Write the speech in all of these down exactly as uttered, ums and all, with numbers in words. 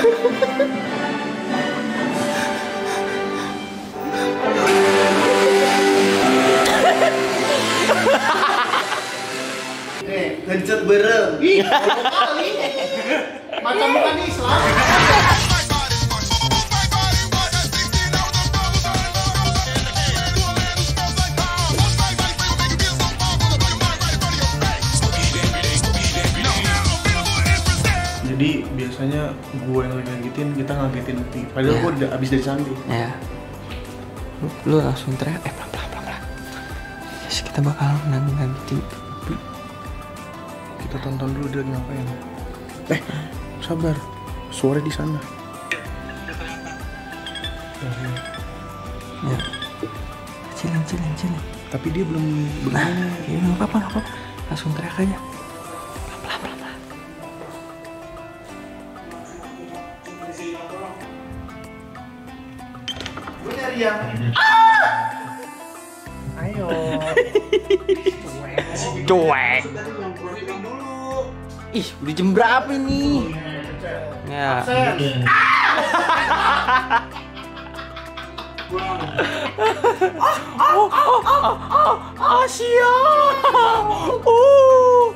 Nih, gencut berem. Ih, kali. Macam bukan Islam. Jadi biasanya gue yang lagi ngagetin, kita ngagetin Upi. Padahal Ya. gue udah abis dari samping. Ya. Lu, lu langsung teriak, eh pelan pelan pelan pelan. Yes, kita bakal ngagetin Upi. Kita tonton dulu dia lagi ngapain. Eh, sabar. Suara di sana. Ya. Cilin cilin cilin. Tapi dia belum Nah, begini. ya nggak apa-apa, nggak apa-apa. Langsung teriak aja. Pelan pelan pelan. Gue nyari yang Ayo. Cuek. briefing dulu. Ih, udah jam berapa ini? Ya. Oh, oh, oh, oh, Asia. Uh.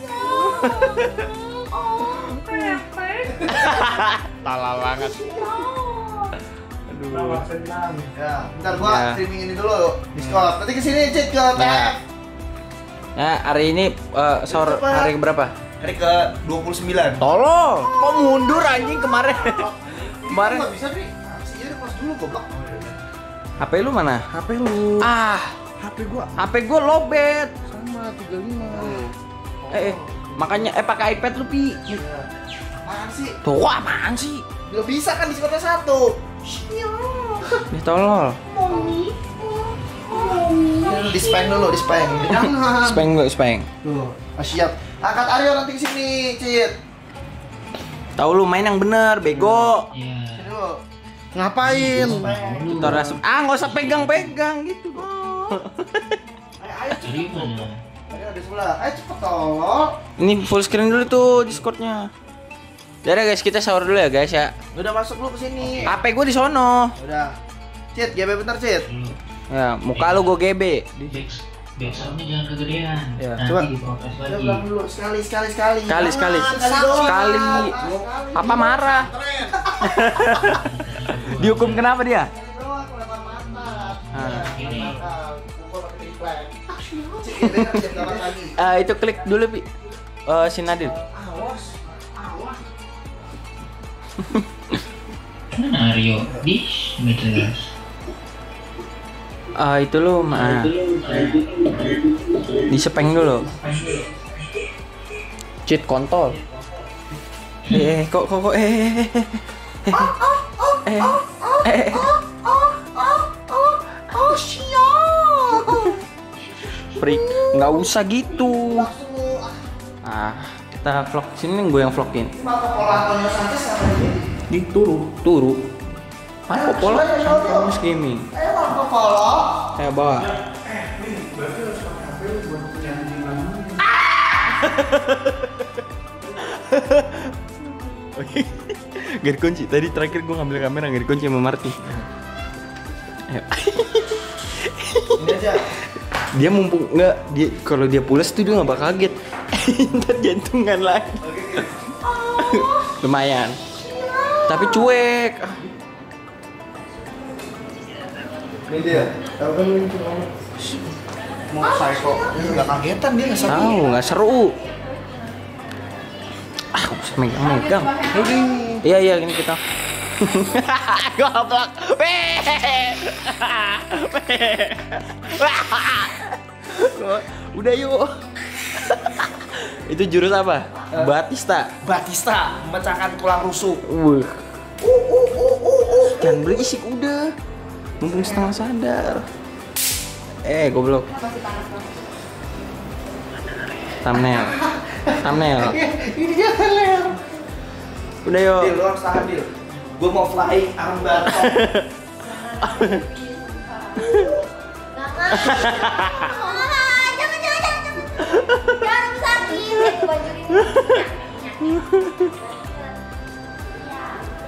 Tala banget. Aduh. Ya, bentar gua Ya. streaming ini dulu. Discord. Nanti kesini Cid ke T Nah. F. Nah, hari ini uh, sahur Berapa? hari berapa? Hari ke dua puluh sembilan. Tolong, kok mundur anjing kemarin? Kemarin Enggak bisa, Pi. Sih, ya kelas dulu goblok. H P lu mana? H P lu. Ah, H P gua H P gua lowbat. sama tiga puluh lima. Eh, eh, makanya eh pakai iPad lu, Pi. Apaan sih? Tuh, apaan sih? Gak bisa kan Discordnya satu. Nih tolol. Di speng dulu, di speng. Jangan. Speng lu, speng. Tuh, ah, siap. Angkat Aryo nanti kesini, Cid. Tahu lu main yang bener, bego. Sini dulu. Ngapain? Speng. Taruh langsung. Ah, nggak usah pegang-pegang gitu. Ayo, ayo cepet. Ayo di sebelah. Ayo cepet tolong. Ini full screen dulu tuh Discordnya. Jadi guys, kita sahur dulu ya guys ya. Udah masuk lu kesini. H P gua di sono. Udah. Cid, G B bentar, Cid. Ya, muka lu gua G B. Besoknya jangan kegedean. Ya, Nanti coba. diprotes Udah lagi. ulang dulu sekali sekali sekali. Sekali, sekali. Jangan, sekali doang. Sekali. Sekali. Papa marah. Keren. Dihukum kenapa dia? Sekali doang, kelewat mantap. Ah. Ini. Pukul pakai diklat. Cid, G B kan bisa kapan lagi. Eh, itu klik dulu, Pi. Eh, si Nadil. Awas. Awas. Mana Aryo? Di Midlands. Ah, itu lu mah. Di sepeng dulu. Cheat kontol. Eh, eh, kok kok kok eh eh eh eh eh eh Oh, siap. freak, nggak usah gitu. Langsung Ah, kita vlog sini gue yang vlogin. Marco Polo Antonio Sanchez apa ini? Di turu. Turu. Marco Polo Antonio Gaming. Eh, Marco Polo. Saya bawa. Oke. Gak dikunci. Tadi terakhir gue ngambil kamera gak dikunci sama Marty. Ayo. Ini aja. Dia mumpung nggak dia kalau dia pulas tuh dia nggak bakal kaget. Ntar jantungan lagi. Lumayan. Tapi cuek. Ah, Ini dia. Tahu kan ini cuma mau psycho. Ini enggak kagetan dia enggak tahu nggak seru. Ah, nggak usah megang-megang. Iya iya ini kita. Goblok. Udah yuk. Itu jurus apa? Batista. Batista memecahkan tulang rusuk. Wuh. Jangan berisik udah. Mumpung setengah sadar. Eh, goblok. Thumbnail. Thumbnail. Ini dia Lel. Udah yuk. Dil, lu harus tahan, Dil. Gua mau flying arm batok. Jangan, jangan, jangan. Jangan sakit. Baju ini.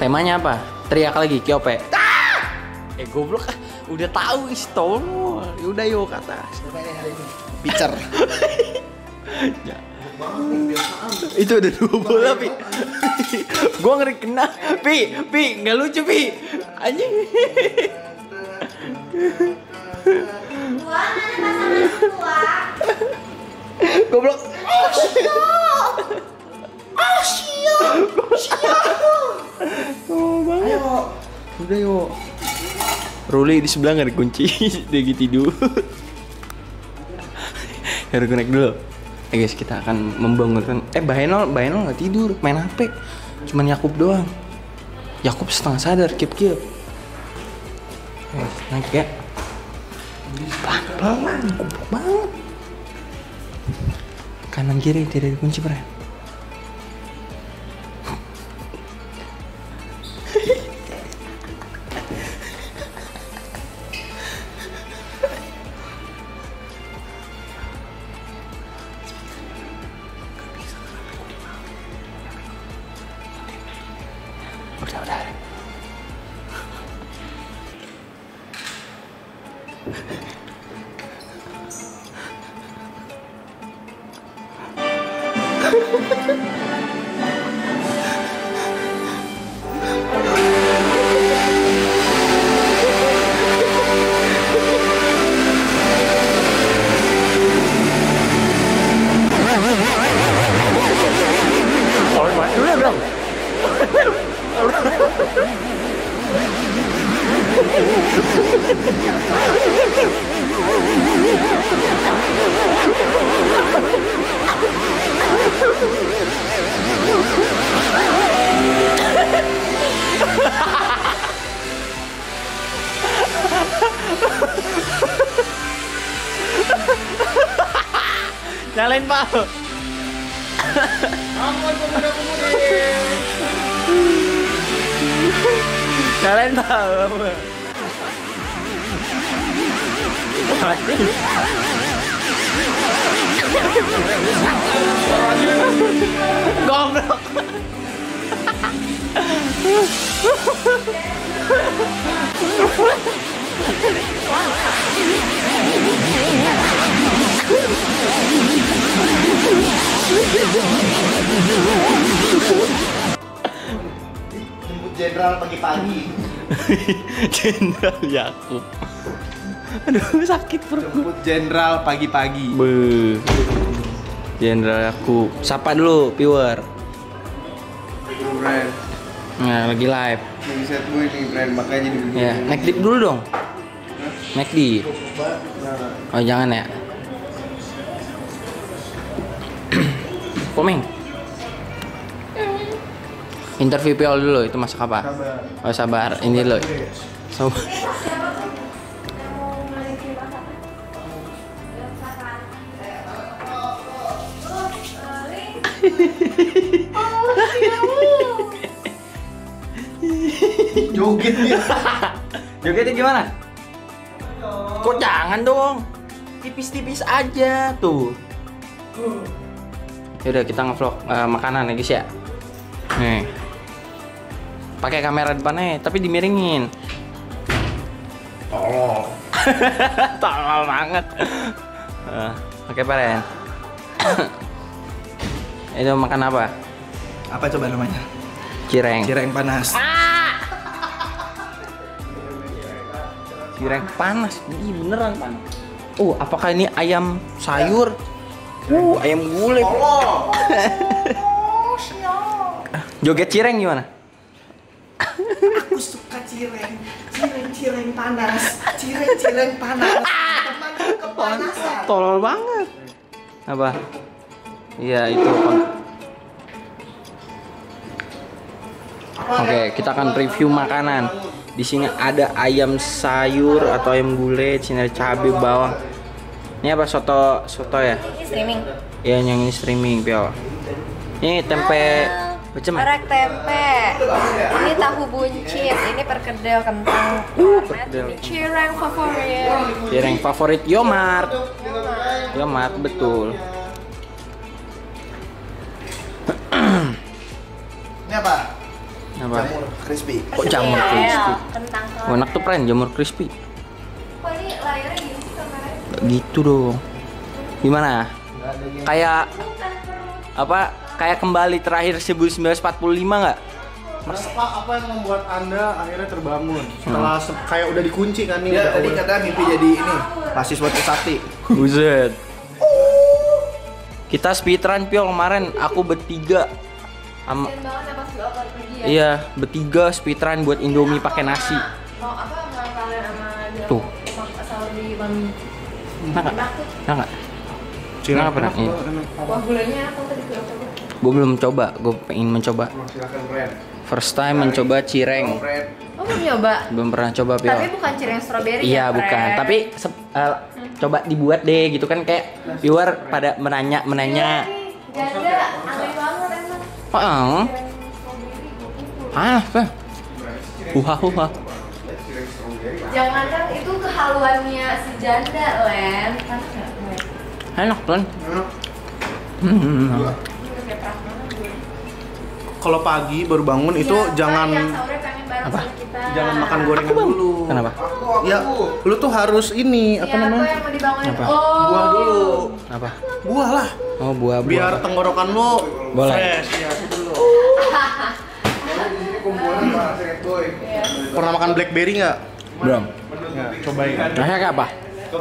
Temanya apa? Teriak lagi, Kiope. Ah! Eh goblok ah, udah tahu isi tolol. Udah yuk ke atas. Pitcher. Ya. Itu ada dua bola, Pi. Gua ngeri kena. Pi, Pi, enggak lucu, Pi. Anjing. Dua mana pasangan dua? Goblok. Oh siap. Siap. Oh, banget. Udah yuk. Ruli di sebelah nggak dikunci, dia gitu tidur. Harus connect dulu. Eh guys, kita akan membangunkan. Eh Bahenol, Bahenol nggak tidur, main H P. Cuman Yakub doang. Yakub setengah sadar, kip kip. Eh, naik ya. Pelan-pelan, goblok banget. Kanan kiri tidak dikunci, Bre. Udah, udah. Nyalain Pak. Ampun pemuda-pemudi. Nyalain Pak. Mati. Goblok. Jemput jenderal pagi-pagi. Jenderal Yakub. Aduh sakit perut. Jemput jenderal pagi-pagi. Beuh. Jenderal Yakub. Sapa dulu, viewer. Brand. Nah, lagi live. Lagi set gue nih brand makanya jadi begini. Ya, naik dip dulu dong. Naik di. Nah, Oh, jangan ya. Komeng. Interview Piol dulu, itu masak apa? sabar. Oh, sabar. Ini dulu. So, Joget dia. jogetnya gimana? Kok jangan dong. Tipis-tipis aja tuh. Yaudah kita ngevlog uh, makanan ya guys ya. Nih. Pakai kamera depannya tapi dimiringin. Oh. Tolol banget. Uh, Oke, Paren. Itu makan apa? Apa coba namanya? Cireng. Cireng panas. Cireng panas. Ih, beneran panas. Oh, apakah ini ayam sayur? Uh, ayam gulai. Oh. Joget cireng gimana? Aku suka cireng. Cireng-cireng panas. Cireng-cireng panas. Temanku kepanasan. Tolol banget. Apa? Iya, itu. Oke, kita akan review makanan. Di sini ada ayam sayur atau ayam gulai, di sini ada cabai, bawang. Ini apa soto soto ya? Ini streaming. Ya, yang ini streaming, Pio. Ini tempe macam apa? Orek tempe. Ini tahu buncit. Ini perkedel kentang. Uh, kornet. perkedel. Ini cireng favorit. Cireng favorit Yomart. Yomart betul. Ini apa? Apa? Jamur crispy. Kok jamur Iya, crispy? Kentang Oh, enak tuh friend, jamur crispy. Kok ini layarnya gini sih kameranya? Gak gitu dong. Gimana? Kayak apa? Kayak kembali terakhir seribu sembilan ratus empat puluh lima nggak? Mas, apa, apa yang membuat Anda akhirnya terbangun? Setelah se- kayak udah dikunci kan nih. Dia udah tadi over. katanya mimpi jadi ini mahasiswa Trisakti. Buset. Kita speedrun Pio kemarin, aku bertiga. Am- Kasian banget ya pas di over pergi ya. iya, bertiga speedrun buat Indomie pakai nasi. Mau apa mau kalian sama dia Tuh. mau sahur di Mami. Enak nggak? Enak tuh. Enak nggak? Cireng Enak apa, enak, Nak? Iya. enak. Wah gulanya aku tadi gue coba. Gue belum coba, gue pengen mencoba. Silakan friend. First time mencoba cireng. Friend. Oh belum nyoba. Belum pernah coba Pio. Tapi bukan cireng strawberry Iya ya, bukan, Fred? tapi sep- eh, coba dibuat deh gitu kan kayak viewer pada menanya menanya. Gak ada, aneh banget emang. Ah, Cireng strawberry. ah, apa? Huha huha. Jangan kan itu kehaluannya si janda, Len. Kan enggak, Len. Enak kan? Enak. Hmm. Ini udah kayak perah banget gue. Kalau pagi baru bangun itu Iya, jangan Pak, yang sahurnya pengen bareng Apa? sama kita. jangan makan gorengan dulu. Kenapa? Aku, aku. Ya, lu tuh harus ini apa Iya, namanya? apa yang mau dibangunin? Apa? Oh. Buah dulu. Apa? Buah lah. Oh buah buah. Biar tenggorokan lu Boleh. fresh ya, itu dulu. Kalau di sini kumpulan sama Seret Boy. Iya. Pernah makan blackberry nggak? Belum. Ya, cobain. Rasanya kayak apa?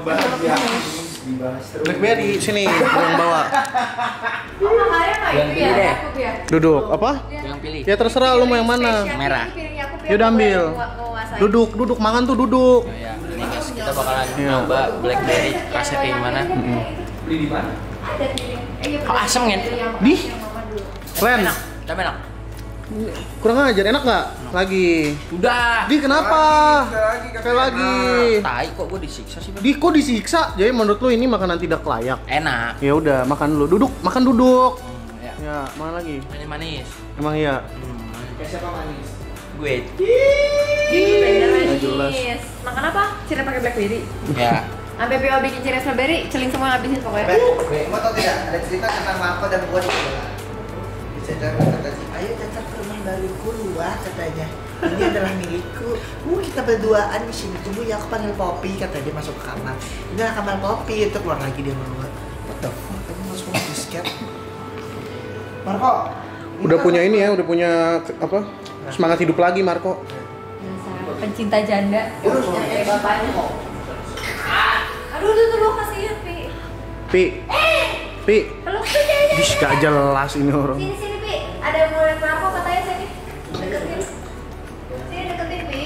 Blackberry sini yang bawa. Oh, makannya nggak Yang itu pilih ya? deh. Yakub ya? Duduk apa? Yang pilih. Ya terserah lu mau yang mana. Spesial Merah. ini piring Yakub ya, Yaudah, mau ambil. gua- mau nguasain. Duduk, duduk makan tuh duduk. Oh, ya. Ini guys, kita bakalan Iya. coba blackberry rasanya kayak gimana. Beli di mana? Ada piring. Eh, iya, Kok asem, Ngen? piring yang- Di? yang mama dulu. Ren, Enak. Tapi enak. kurang ajar, enak nggak? Lagi. Udah. Di kenapa? Lagi, Sekali lagi. Tai kok gue disiksa sih. Bang? Di kok disiksa? Jadi menurut lu ini makanan tidak layak? Enak. Ya udah, makan dulu. Duduk, makan duduk. Hmm, ya. Ya, mana lagi? Manis manis. Emang iya. Hmm. Kayak siapa manis? Gue. Nggak jelas. Makan apa? Cireng pakai blackberry. Ya. Sampai P O bikin cireng strawberry, celing semua ngabisin pokoknya. Be, kamu tau tidak? Ada cerita tentang Marco dan gua di sekolah. Diceritakan kata si, ayo datang ke rumah baruku luar katanya. Ini adalah milikku. Uh, kita berduaan di sini. Tunggu ya, aku panggil Poppy. Kata dia masuk ke kamar. Ini adalah kamar Poppy. Itu keluar lagi dia keluar. What the fuck? Kamu masuk ke disket? Marco. Udah punya ini ya, udah punya apa? Semangat hidup lagi Marco. Dasar pencinta janda. Terus, Yang kayak bapaknya. Aduh, tuh tuh lu kasihan, Pi. Pi, Pi, Peluk tuh dia. dis gak jelas ini orang. Sini sini, Pi. Ada yang mau lihat Marco katanya sini. Deketin. Sini deketin, Pi.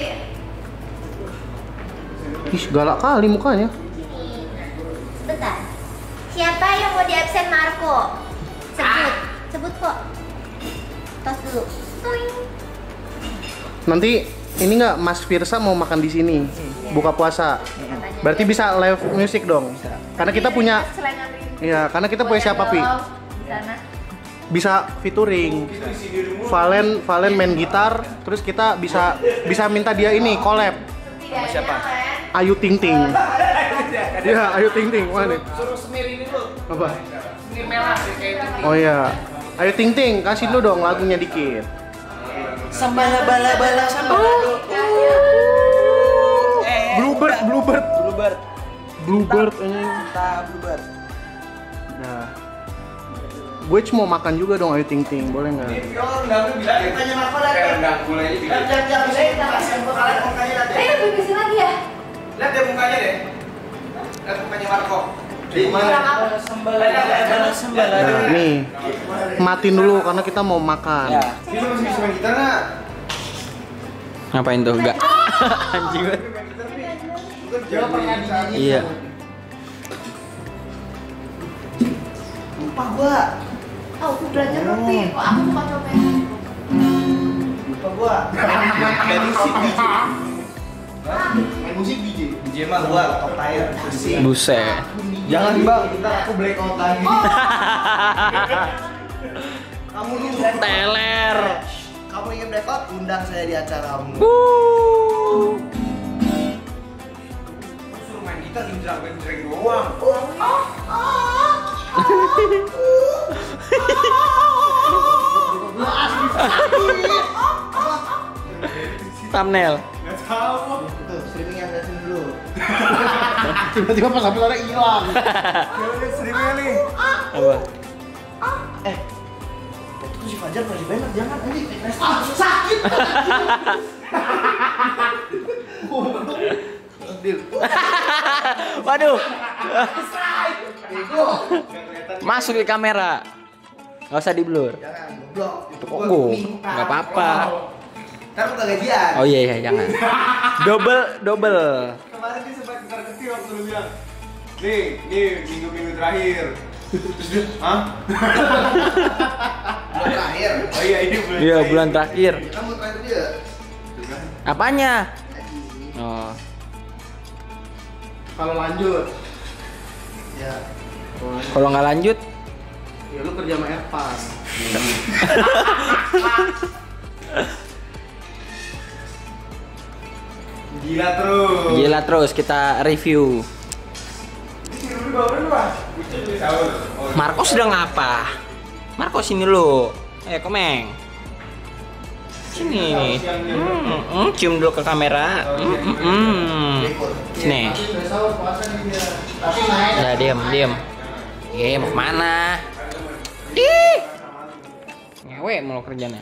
Ih, galak kali mukanya. Sebentar. Siapa yang mau di absen Marco? Sebut, sebut kok. Tos dulu. Toing. Nanti ini nggak Mas Firsa mau makan di sini, buka puasa. Berarti bisa live music dong. Karena kita punya, Selain nganterin iya, karena kita punya siapa Pi? di sana. Bisa featuring. Valen, Valen main gitar, terus kita bisa bisa minta dia ini collab. Sama siapa? Ayu Ting Ting. Iya, Ayu Ting Ting. Mana nih? Suruh semir ini dulu. Apa? Semir merah kayak itu. Oh iya. Ayu Ting Ting, kasih lu dong lagunya dikit. Sambala bala bala sambala. Bluebird, Bluebird, Bluebird. Bluebird ini. Tak Bluebird. Nah. Gue cuma mau makan juga dong Ayu Ting Ting, boleh nggak? Tanya Marco lagi. Rendang gulanya juga. Lihat lihat bisa kita kasih kalian mukanya lihat deh. Eh, bebesin lagi ya? Lihat deh mukanya deh. Lihat mukanya Marco. Di Kurang mana? apa? Nah, nih. Matiin dulu karena kita mau makan. Ya. Ini lu masih bisa main gitar nggak? Ngapain tuh? Enggak. Anjing banget. Bukan jawab pertanyaan. Iya. Lupa gua. Oh, aku belajar dong, Pi. Kok aku bukan copet? Lupa gua. Main musik D J. Main musik D J. D J mah gua top tier. Asik. Buset. Jangan bang, kita aku blackout lagi. Kamu dulu. Teler. Kamu ingin blackout? Undang saya di acaramu. Suruh main gitar genjreng-genjreng doang. thumbnail. Nggak tahu. Tuh, streaming yang liatin dulu. Tiba-tiba pas uploadnya hilang. Coba lihat streamingnya nih. Apa? Eh, itu tuh si Fajar pasti banget, jangan anjing. Ah, sakit. Deal. Waduh. Bego. Masuk di kamera. Nggak usah di blur. Jangan, goblok. Oh, nggak apa-apa. Ntar buka gajian. Oh iya iya jangan. Double double. Kemarin dia sempat ketar ketir waktu lu bilang, nih, nih minggu-minggu terakhir. Terus dia, hah? Bulan terakhir. Oh iya ini bulan. Iya bulan terakhir. Kamu terakhir dia. Apanya? Gaji. Oh. Kalau lanjut, Ya. Kalau nggak lanjut, ya lu kerja sama Airpas. Gila terus. gila terus kita review. Ini bawa berapa? Sahur. Oh, Marco sedang apa? Marco sini lu. Eh komeng. Sini. Hmm, hmm, cium dulu ke kamera. Hmm, hmm, hmm. Sini. Tapi udah sahur puasa nih dia. Tapi naik. Ya diam diam. Eh mau kemana? Ih. Ngewe mulu kerjanya.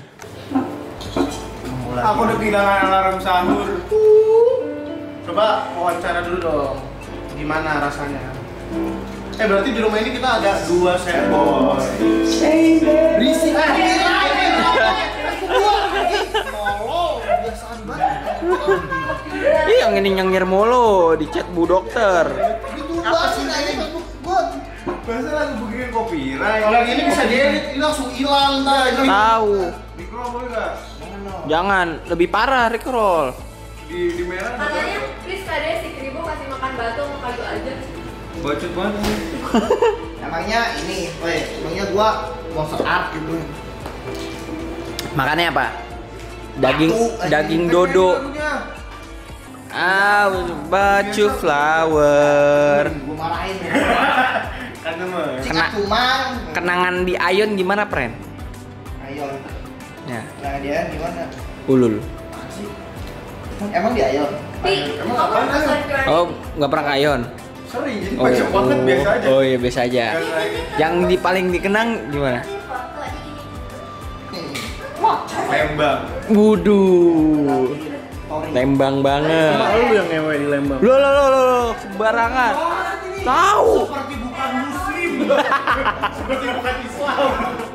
Aku udah kehilangan alarm sahur. Coba wawancara dulu dong. Gimana rasanya? Eh berarti di rumah ini kita ada dua set boy. Berisik. Ah, ini lain, ini lain. Tolong, biasaan banget. Ih yang ini nyengir mulu di chat Bu Dokter. Apa sih nanya Facebook bot? Bahasa lagu begini copyright. Kalau yang ini bisa diedit, ini langsung hilang dah. Ini Tahu. Mikro boleh nggak? Jangan, lebih parah Rickroll. Di di merah. Katanya, please kadang si Kribo kasih makan batu sama kayu aja. Bacot banget. Emangnya ini, woi, emangnya gua monster art gitu. Makannya apa? Daging Batu, anjing. daging dodo. Ah, baju flower. Gua marahin ya. Kan mah. Kena- cuma Kenangan di Ayon gimana, Pren? Ayo. Ya, Nah, dia gimana? ulul. Apaan sih? Emang dia ayo? Pi, Emang kamu apaan nonton kan? Curaning? Oh, nggak pernah ke Ayon? Sering jadi Oh, bacot banget biasa aja. oh iya biasa aja. Biasa aja. Yang di paling dikenang gimana? Lembang. Wudu. Tori. Lembang banget. Emak lu yang ngewe di Lembang. Lo lo lo lo sembarangan. Tahu. Seperti bukan muslim. Seperti bukan Islam.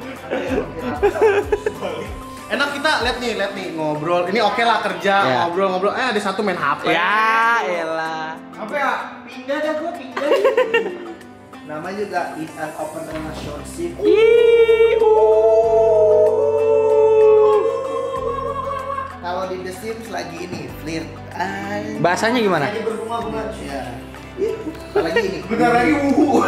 Enak kita lihat nih, lihat nih ngobrol. Ini oke lah kerja, Ya. ngobrol-ngobrol. Eh ada satu main H P. Ya, elah. Apa ya? Pindah dah gua pindah. Nama juga is an open relationship. Ih, Kalau di The Sims lagi ini flirt. Ay. Bahasanya gimana? Lagi berbunga-bunga. Ya. Apalagi ini. Bentar lagi wuhu.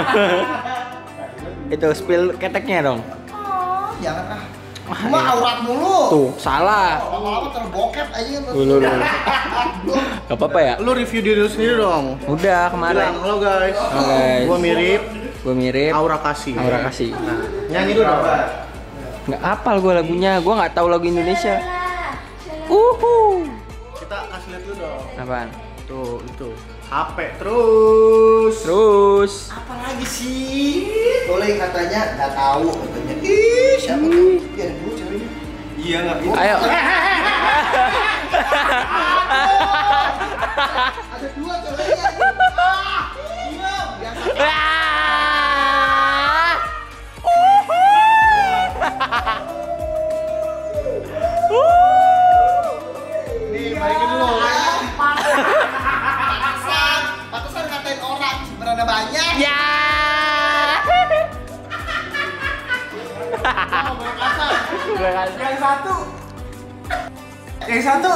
Itu spill keteknya dong. Oh, jangan ah. Wah, Cuma iya. aurat mulu. Tuh, salah. Lama-lama terboket aja. Lu lu lu. Gak apa-apa ya? Lu review diri lu sendiri dong. Udah kemarin. Bilang, halo guys. Halo, guys. Gua mirip Gue mirip Aura Kasih. Aura Kasih. Nyanyi dulu dong. Nggak hafal gue lagunya. Gue nggak tahu lagu Indonesia. Uhu. Kita kasih lihat dulu dong. Apaan? Tuh, itu. H P terus. Terus. Apalagi sih? Boleh katanya nggak tahu katanya. Ih, siapa tuh? Ya dulu ceweknya. Iya enggak itu. Ayo. Ada dua ceweknya. Ah, iya, biasa. Ah. Nih, balikin dulu. Pantesan, pantesan ngatain orang sebenarnya banyak. Ya. Yang satu. Yang satu.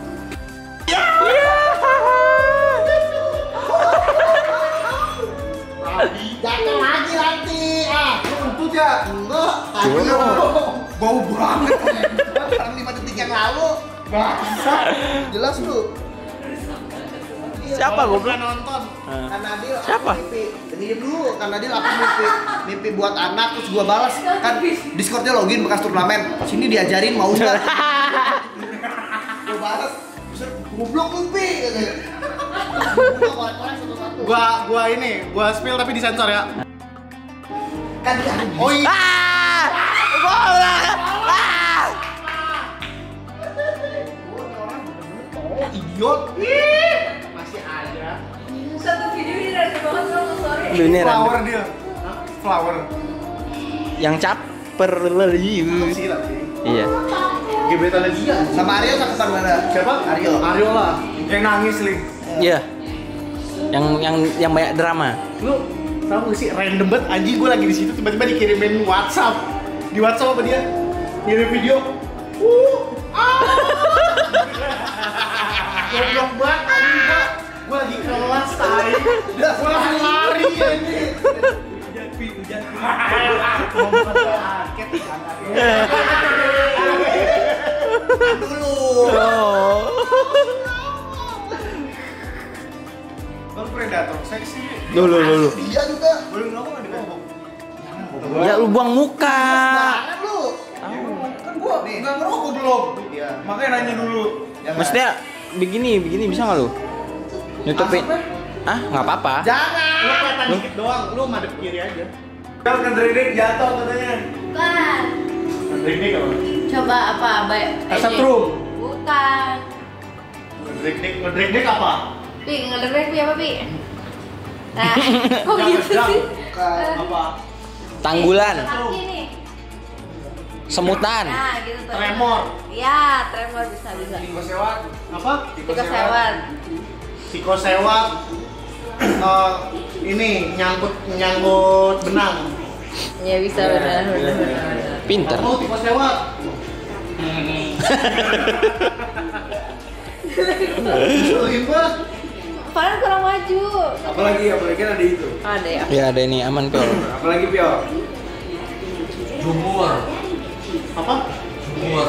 Jatuh lagi nanti. Ah, Kentut ya. enggak. Tadi Bau banget. orang lima detik yang lalu. Bangsa. Jelas lu. Siapa goblok? Nonton. Kan Nadil aku Siapa? mimpi. Diem dulu, kan Nadil aku mimpi mimpi buat anak terus gua balas kan Discordnya login bekas turnamen. Sini diajarin mau enggak? Gua balas Goblok lu Pi katanya. Gua gua ini, gua spill tapi disensor ya. Kan dia Oh iya. Ah! Bola! Ah! Oh, idiot. Masih ada. Satu video ini random banget sama sorry. Lu ini Flower random. dia. Hah? Flower. Yang caper lagi. Sih tapi. Iya. Gebetan lagi ya. sama Aryo cakepan mana? Siapa? Aryo. Aryo lah. Yang nangis nih. Iya. Yang yang yang banyak drama. Lu tahu gak sih random banget anjing gue lagi di situ tiba-tiba dikirimin WhatsApp. Di WhatsApp apa dia? Ngirim video. Uh. Ah. Goblok banget anjing gua. Gua lagi kelas tai. Gua langsung lari anjing. Hujan pi, hujan pi. Mau bukan paket Dulu. Oh. Bang predator seksi. Dulu dulu. Dia juga. Belum ngomong ada ngomong. Ya lu buang muka. Banget lu. Kan gua enggak ngerokok belum. Iya. Makanya nanya dulu. Jangan. Maksudnya begini, begini bisa nggak lu? Nutupin. Ah, nggak apa-apa. Jangan. Lu kelihatan dikit doang, lu madep kiri aja. Kan ngedredek jatuh katanya. Bukan. Ngedredek apa? Coba apa? Baik. Kesetrum. Bukan. Ngedredek, ngedredek apa? Pi, ngederek Pi apa Pi? Nah, kok gitu sih? Bukan. Apa? Tanggulan, Kaki nih. semutan. Nah, gitu tuh. Tremor. Iya, tremor bisa bisa. Tikosewat. Apa? Tikus hewan. Tikosewat. Eh, ini nyangkut nyangkut benang. Ya bisa benar benar benar. Pinter. Oh, tikosewat. Sulit banget. Farhan kurang maju. Apalagi, apalagi kan ada itu. Ada ya. Ya ada ini aman Piol. Apalagi Pio. Jumur. Apa? Jumur.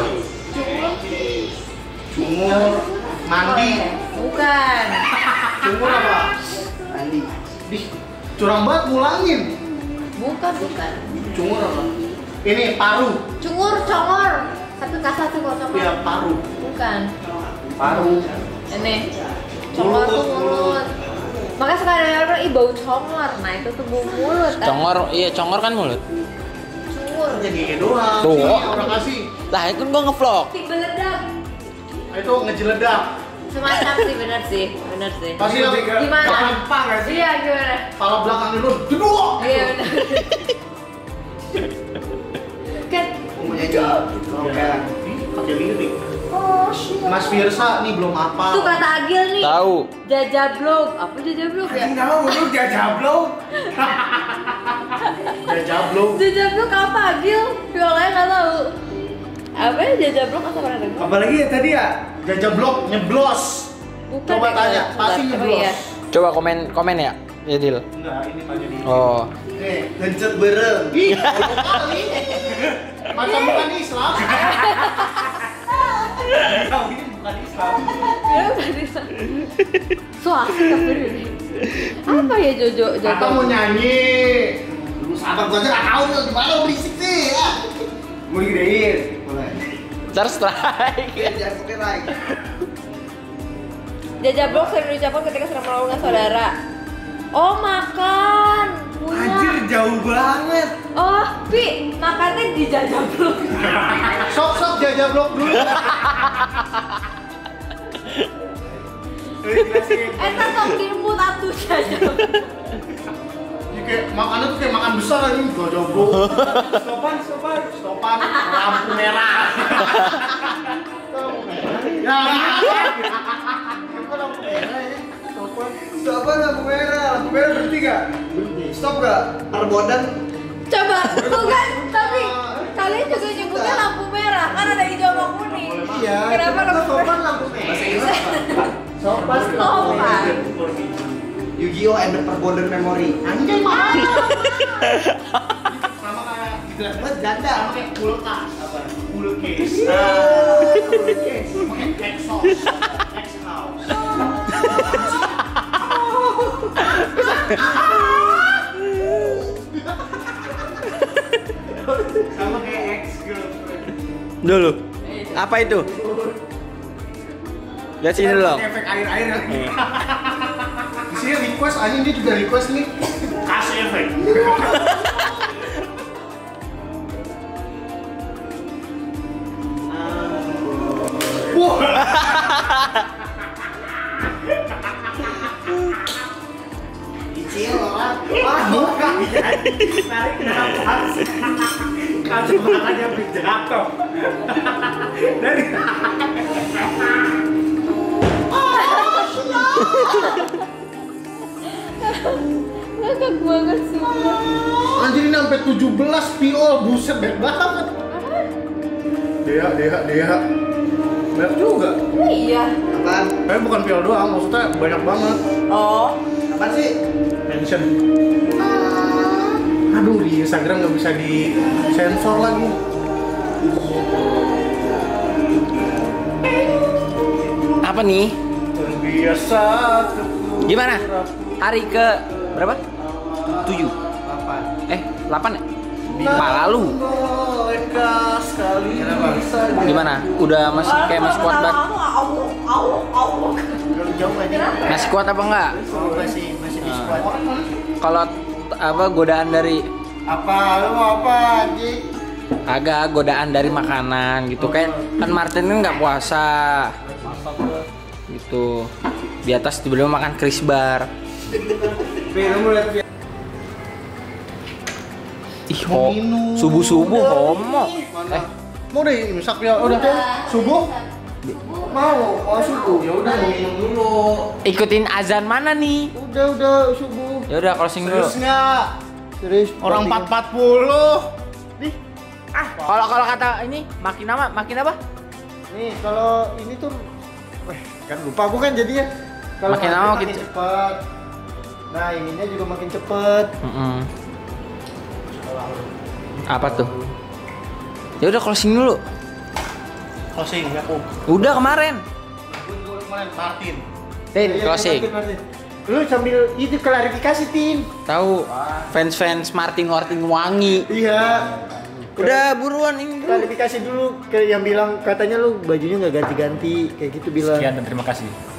Jumur. Mandi. Bukan. Jumur apa? Mandi. Di curang banget ngulangin. Bukan bukan. Cungur apa? Ini paru. Cungur, congor. Satu K satu kok congor. Iya, paru. Bukan. Paru. Ini. Congor tuh Mulut, mulut. Makanya suka ada orang ih bau congor. Nah, itu tuh bau mulut. kan? Congor, iya congor kan mulut. Cungur. Jadi kayak doang. Tuh. Sini orang kasih. Lah itu gua ngevlog. Si beledak. Nah, itu ngejeledak. Semacam sih bener sih, bener sih. Pasti yang Gimana? gampang nggak sih? Iya gimana? Kepala belakangnya lu jeduk. Iya bener. Kan Punya juga. Oke. Pakai lirik. oh shit. Mas Firsa nih belum apa. Tuh kata Agil nih. Tahu. Jajablog. Apa jajablog ya? Anjing tahu lu jajablok. Jajablog. Jajablog apa Agil? Violanya nggak tahu. Apa ya jajablog atau pernah dengar? Apalagi ya tadi ya. Jajablok nyeblos. Bukan. Coba ya, tanya, kalau- pasti oh, nyeblos. iya. Coba komen komen ya, Yadil. Enggak, ini tanya di. Oh. Nih, Gencet bereng. ih, bodoh kali. Macam bukan Islam. Tahu ini bukan Islam. Ya udah bisa. So asik tapi ini. Apa ya Jojo? Atau Jojo. mau nyanyi. Lu sabar gua aja nggak tahu lu gimana lu berisik sih ya. Mau digedein. Boleh. Ntar strike. Jangan pakai like. Jajablog sering diucapkan ketika sedang melakukan saudara. Oh makan. Punya. Anjir jauh banget. Oh, Pi, makannya di jajablog. Sok-sok jajablok dulu. Eh, jelasin. Eta sok dimut atuh jajablog. Ini kayak makannya tuh kayak makan besar aja jajablok. Sopan, sopan. Stopan lampu merah. Ya, kok lampu merah ya? Stopan. Sopan lampu merah. Lampu merah berhenti gak? Stop gak? Arbodan. Coba, bukan, tapi kalian juga nyebutnya lampu merah, kan ada hijau sama kuning. Iya. Kenapa kita lampu sopan merah? lampu merah? Sopan. Sopan. Yu-Gi-Oh! Ender Perboden Memory. Anjay mahal. Sama kayak jelas banget janda sama kayak kulkas apa? Kulkas. Ah, kulkas. Pakai Exos. Exhaust. Sama kayak ex girlfriend. Dulu. Apa itu? Lihat sini dulu. Efek air-air lagi. Di sini request anjing, dia juga request nih. Kasih efek. Wah. Kecil lah. Wah, bukan. Tarik kenapa? Kacau makanya jatuh. Dari Ngakak banget sih. Anjir ini sampai tujuh belas P O, buset banyak banget. Dea, Dea, Dea. Banyak juga. Iya. Apaan? Tapi bukan P O doang, maksudnya banyak banget. Oh. Apaan sih? Mention. Aduh, di Instagram nggak bisa di sensor lagi. Apa nih? Terbiasa. Gimana? Hari ke berapa? Tujuh. Apaan? Eh, delapan ya? Kepala lu. Sekali. Gimana? Udah masih kayak masih kuat banget? Jauh aja. Masih kuat apa enggak? Oh, masih masih di squad. Kalau apa godaan dari Apa? Lu mau apa anjing? agak godaan dari makanan gitu kayak kan Martin kan nggak puasa gitu di atas tiba-tiba makan Chris bar. Ih, ho, subuh subuh homo. Eh, mau deh imsak ya udah subuh. Mau, mau subuh. Ya udah mau minum dulu. Ikutin azan mana nih? Udah, udah subuh. Ya udah closing dulu. Serius nggak? Serius. Orang empat empat puluh. Ah, kalau kalau kata ini makin lama makin apa? Nih, kalau ini tuh weh, kan lupa aku kan jadinya. Kalau Makin lama makin cepet. Nah, ininya juga makin cepet. Mm-mm. Apa tuh? Ya udah closing dulu. Closing ya, aku. Udah kemarin. Kemarin Martin. Tin, closing. Lu sambil itu klarifikasi, Tin. Tahu fans-fans Martin Martin wangi. Iya. Udah buruan ini. Klarifikasi dulu ke yang bilang katanya lu bajunya nggak ganti-ganti kayak gitu bilang. sekian dan terima kasih.